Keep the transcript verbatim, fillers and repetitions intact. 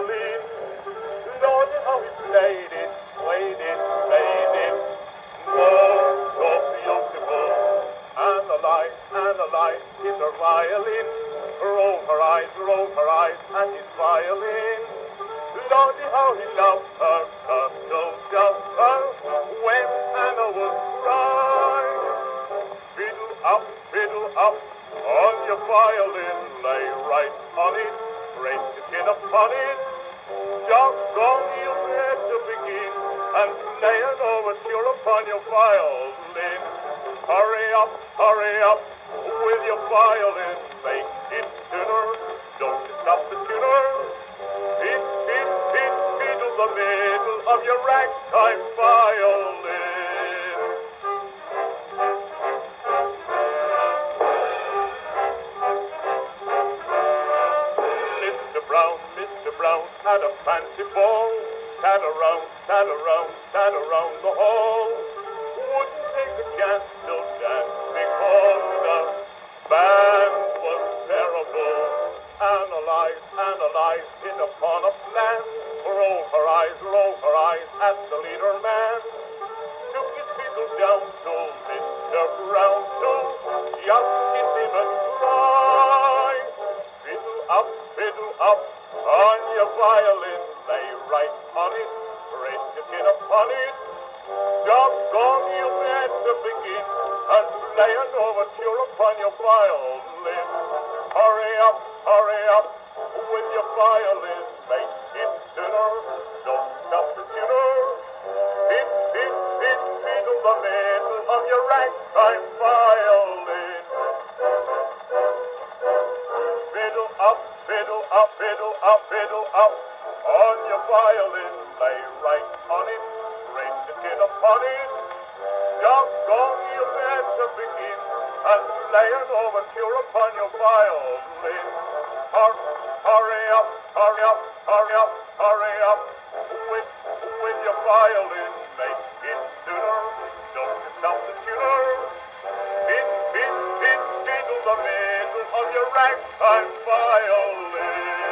violin. Lord, how he played it, played it, played it. Oh, so beautiful. Analyze, analyze his violin. Roll her eyes, roll her eyes at his violin. Lordy, how he loved her, her, so just her, when Anna was crying. Fiddle up, fiddle up, on your violin, lay right on it, break the chin upon it. Doggone, you had to begin, and play an overture upon your violin. Hurry up, hurry up, with your violin, make it sooner, don't you stop the tuner. Hit, hit, hit, fiddle the middle of your ragtime violin. Mister Brown, Mister Brown had a fancy ball, sat around, sat around, sat around the hall. Wouldn't take a chance to dance because the band was terrible. Analyze, analyze, hit upon a plan. Roll her eyes, roll her eyes at the leader man. Took his fiddle down to Mister Brown to just kiss him and cry. Fiddle up, fiddle up, on your violin, lay right on it, break your chin upon it. Doggone, you had to begin, and play an overture upon your violin. Hurry up, hurry up, with your violin, make it sooner, don't stop the tuner. Hit, hit, hit, fiddle the middle of your ragtime violin. Fiddle up, fiddle up, fiddle up, fiddle up, on your violin, lay right on it, break the chin upon it. Doggone, you had to begin, and play an overture upon your violin. Hurry, hurry up, hurry up, hurry up, hurry up, with, with your violin, make it sooner, don't you stop the tuner. Hit, hit, hit, fiddle the middle of your ragtime violin.